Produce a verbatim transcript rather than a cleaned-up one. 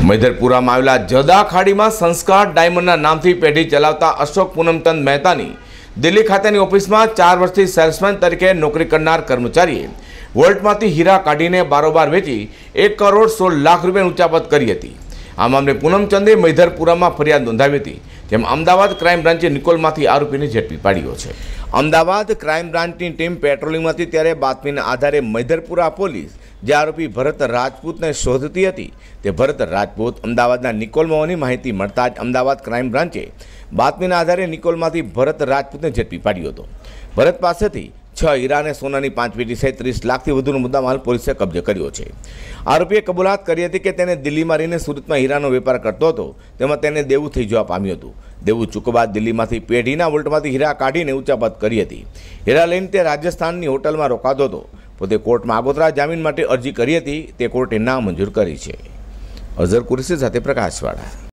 મૈધરપુરામાં આવેલા જદા ખાડીમાં સંસ્કાર ડાયમંડના નામથી પેઢી ચલાવતા અશોક પૂનમચંદ મહેતાની દિલ્હી ખાતેની ઓફિસમાં ચાર વર્ષથી સેલ્સમેન તરીકે નોકરી કરનાર કર્મચારીએ વોલ્ટમાંથી હીરા કાઢીને બારોબાર વેચી એક કરોડ સોળ લાખ રૂપિયાની ઉચાપત કરી હતી। આ મામલે પૂનમચંદે મૈધરપુરામાં ફરિયાદ નોંધાવી હતી, જેમાં અમદાવાદ ક્રાઇમ બ્રાન્ચે નિકોલમાંથી આરોપીને ઝડપી પાડ્યો છે। અમદાવાદ ક્રાઇમ બ્રાન્ચની ટીમ પેટ્રોલિંગમાં હતી ત્યારે બાતમીના આધારે મૈધરપુરા પોલીસ જે આરોપી ભરત રાજપૂતને શોધતી હતી તે ભરત રાજપૂત અમદાવાદના નિકોલમાં હોવાની માહિતી મળતા જ અમદાવાદ ક્રાઇમ બ્રાન્ચે બાતમીના આધારે નિકોલમાંથી ભરત રાજપૂતને ઝડપી પાડ્યો હતો। ભરત પાસેથી છ હીરા અને સોનાની પાંચ પેટી સહિત ત્રીસ લાખથી વધુનો મુદ્દામાલ પોલીસે કબજે કર્યો છે। આરોપીએ કબૂલાત કરી હતી કે તેને દિલ્હીમાં રહીને સુરતમાં હીરાનો વેપાર કરતો હતો, તેમાં તેને દેવું થઈ જવા પામ્યું હતું। દેવું ચૂકવા બાદ દિલ્હીમાંથી પેઢીના વોલ્ટમાંથી હીરા કાઢીને ઉચાપત કરી હતી। હીરા લઈને તે રાજસ્થાનની હોટલમાં રોકાતો હતો। પોતે કોર્ટમાં આગોતરા જામીન માટે અરજી કરી હતી, તે કોર્ટે નામંજૂર કરી છે। અઝર કુરેશી સાથે પ્રકાશવાળા।